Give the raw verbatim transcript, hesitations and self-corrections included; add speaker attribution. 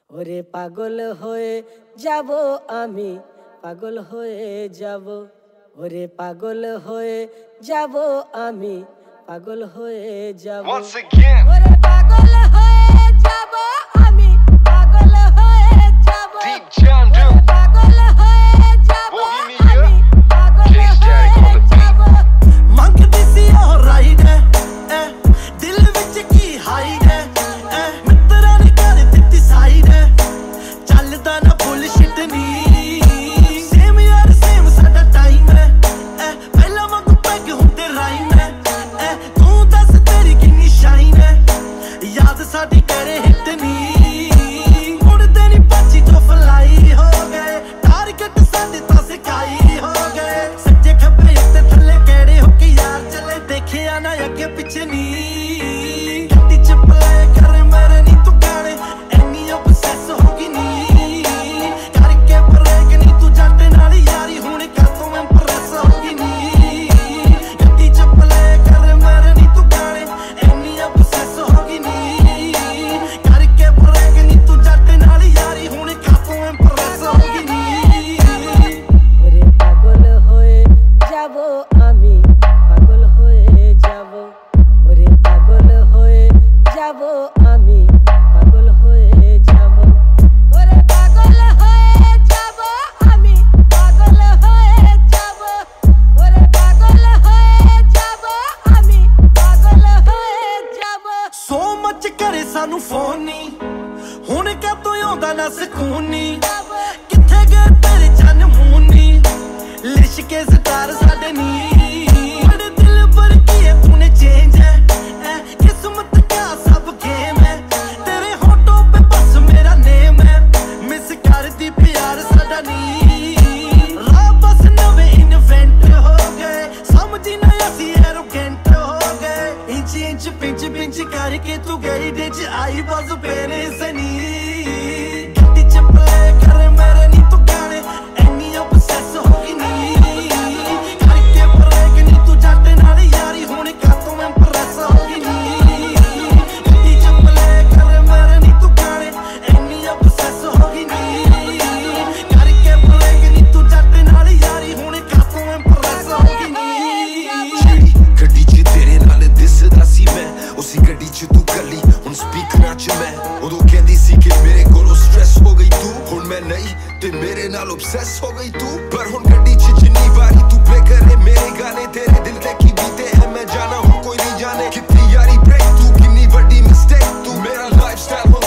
Speaker 1: ওরে পাগল হয়ে যাব আমি, পাগল হয়ে যাব, ওরে পাগল হয়ে যাব আমি, পাগল হয়ে যাব।
Speaker 2: Once again,
Speaker 1: ওরে পাগল হয়ে যাব আমি, পাগল হয়ে যাব,
Speaker 2: Deep Jandu,
Speaker 1: ওরে পাগল হয়ে যাব
Speaker 2: Bohemia,
Speaker 1: আমি, পাগল
Speaker 2: SHARE on
Speaker 1: হয়ে
Speaker 2: the beat।
Speaker 1: যাব।
Speaker 3: ਮੰਗਦੀ ਸੀ ਉਹ ਰਾਈਡ ਐ ਦਿਲ ਵਿੱਚ ਕੀ ਹਾਈਡ ਐ ਮਿੱਤਰਾਂ ਨੇ ਕਰ ਦਿੱਤੀ ਸਾਈਡ ਚੱਲਦਾ ਨਾ ਬੁਲਸ਼ਿਟ ਨਹੀਂ ਸੇਮ ਯਾਰ ਸੇਮ ਸਾਡਾ ਟਾਈਮ ਹੈ ਐ ਪਹਿਲਾਂ ਵਾਂਗੂ ਪੈਗ ਹੁੰਦੇ ਰਾਈਮ ਹੈ ਐ ਤੂੰ ਦੱਸ ਤੇਰੀ ਕਿੰਨੀ ਸ਼ਾਈਨ ਹੈ ਯਾਦ ਸਾਡੀ ਕਰੇ ਹਿੱਟ ਨਹੀਂ ਮੁੜਦੇ ਨਹੀਂ ਪਾਚੀ ਤੋਂ ਫਲਾਈ ਹੋ ਗਏ ਟਾਰਗੇਟ ਸਾਡੇ ਤਾਂ ਸਿਕਾਈ ਹੋ ਗਏ ਸੱਜੇ ਖੱਬੇ ਉੱਤੇ ਥੱਲੇ ਕਿਹੜੇ ਹੋ ਕੇ ਯਾਰ ਚੱਲੇ ਦੇਖਿਆ ਨਾ ਅੱਗੇ ਪਿੱਛੇ ਨਹੀਂ ਗੱਡੀ ਚ ਪਲੇ ਕਰ ਮੇਰੇ ਨਹੀਂ ਤੂੰ ਗਾਣੇ ਐਨੀ obsess ਹੋ ਗਈ ਨਹੀਂ ਕਰਕੇ ਬ੍ਰੇਕ ਨਹੀਂ ਤੂੰ ਜੱਟ ਨਾਲ ਯਾਰੀ ਹੁਣ ਕਾਤੋਂ ਇੰਪ੍ਰੈਸ ਹੋ ਗਈ ਨਹੀਂ ਗੱਡੀ ਚ ਪਲੇ ਕਰ ਮੇਰੇ ਨਹੀਂ ਤੂੰ ਗਾਣੇ ਐਨੀ obsess ਹੋ ਗਈ ਨਹੀਂ ਕਰਕੇ ਬ੍ਰੇਕ ਨਹੀਂ ਤੂੰ ਜੱਟ ਨਾਲ ਯਾਰੀ ਹੁਣ ਕਾਤੋਂ ਇੰਪ੍ਰੈਸ ਹੋ ਗਈ ਨਹੀਂ।
Speaker 1: ওরে পাগল হয়ে যাব আমি, পাগল হয়ে যাব, ওরে পাগল হয়ে যাব আমি, পাগল হয়ে যাব, ওরে পাগল হয়ে যাব আমি, পাগল হয়ে যাব, ওরে পাগল হয়ে যাব আমি, পাগল হয়ে যাব।
Speaker 3: ਸੋ ਮੱਚ ਕਰੇ ਸਾਨੂੰ ਫੋਨ ਨੀ ਹੁਣ ਕਾਤੋਂ ਆਉਂਦਾ ਨਾ ਸਕੂਨ ਨੀ ਕਿੱਥੇ ਗਏ ਤੇਰੇ ਚੰਨ ਮੂੰਹ ਨੀ ਲਿਸ਼ਕੇ ਸਤਾਰ ਸਾਡੇ ਨੀ ਬੜੇ ਦਿਲ ਭਰ ਕੇ ਤੂਨੇ ਚੇਂਜ ਹੈ ਐ ਕਿਸਮਤ ਕਾ ਸਭ ਗੇਮ ਹੈ ਤੇਰੇ ਹੋਟੋਂ ਪੇ ਬਸ ਮੇਰਾ ਨੇਮ ਹੈ ਮਿਸ ਕਰਦੀ ਪਿਆਰ ਸਾਡਾ ਨੀ ਰਾਹ ਬਸ ਨਵੇਂ ਇਨਵੈਂਟ ਹੋ ਗਏ ਸਮਝੀ ਨਾ ਅਸੀਂ ਐਰੋਗੈਂਟ ਹੋ ਗਏ ਇੰਚ ਇੰਚ ਪਿੰਚ ਪਿੰਚ ਕਰਕੇ ਤੂੰ ਗਈ ਦੇ ਚ ਆਈ ਬਸ ਪੇਰੇ ਸਨੀ ਗੱਡੀ ਚ ਪਲੇ ਕਰ ਮੇਰੇ ਨੀ ਤੂੰ ਗਾਣੇ ਐਨੀ obsess ਹੋ ਗਈ ਨੀ ਕਰਕੇ ਬ੍ਰੇਕ ਨੀ ਤੂੰ ਜੱਟ ਨਾਲ ਯਾਰੀ ਹੁਣ ਕਾਤੋਂ ਇੰਪ੍ਰੈਸ ਹੋ ਗਈ ਨੀ ਗੱਡੀ ਚ ਪਲੇ ਕਰ ਮੇਰੇ ਨੀ ਤੂੰ ਗਾਣੇ ਐਨੀ obsess ਹੋ ਗਈ ਨੀ ਕਰਕੇ ਬ੍ਰੇਕ ਨੀ ਤੂੰ ਜੱਟ ਨਾਲ ਯਾਰੀ ਹੁਣ ਕਾਤੋਂ ਇੰਪ੍ਰੈਸ ਹੋ ਗਈ ਨੀ।
Speaker 4: ਜਿਹੜੀ ਗੱਡੀ 'ਚ ਤੇਰੇ ਨਾਲ ਦਿਸਦਾ ਸੀ ਮੈਂ ਉਸੇ ਗੱਡੀ 'ਚ ਤੂੰ ਕੱਲੀ ਹੁਣ ਸਪੀਕਰਾਂ 'ਚ ਮੈਂ ਉਦੋਂ ਕਹਿੰਦੀ ਸੀ ਕਿ ਮੇਰੇ ਕੋਲੋਂ ਸਟ੍ਰੈਸ ਹੋ ਗਈ ਤੂੰ ਹੁਣ ਮੈਂ ਨਹੀਂ ਤੇ ਮੇਰੇ ਨਾਲ obsess ਹੋ ਗਈ ਤੂੰ ਪਰ ਹੁਣ ਗੱਡੀ 'ਚ ਜਿੰਨੀ ਵਾਰੀ ਤੂੰ ਪਲੇ ਕਰੇ ਮੇਰੇ ਗਾਣੇ ਤੇਰੇ ਦਿਲ ਤੇ ਕੀ ਬੀਤੇ ਹੈ ਮੈਂ ਜਾਣਾ ਹੁਣ ਕੋਈ ਨਹੀਂ ਜਾਣੇ ਕਿੰਨੀ ਯਾਰੀ ਬ੍ਰੇਕ ਤੂੰ ਕਿੰਨੀ ਵੱਡੀ ਮਿਸਟੇਕ ਤੂੰ ਮੇਰਾ ਲਾਈਫ ਸਟਾਈਲ